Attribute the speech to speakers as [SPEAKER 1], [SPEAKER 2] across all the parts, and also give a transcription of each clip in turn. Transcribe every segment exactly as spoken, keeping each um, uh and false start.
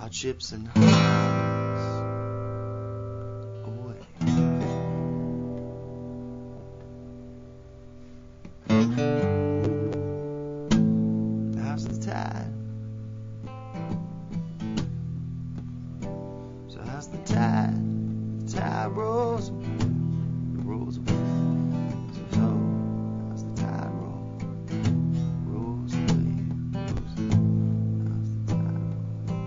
[SPEAKER 1] hardships and highs away. How's the tide? So how's the tide? The tide rolls, it rolls away. So, so how's the tide roll? Rolls away, rolls away. How's the tide roll?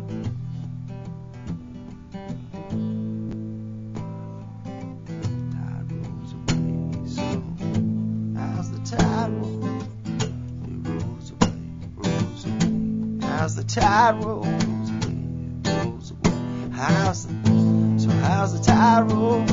[SPEAKER 1] Tide rolls away. So how's the tide roll? It rolls away, rolls away. How's the tide roll? Rolls away, rolls away. How's the So how's the tide roll?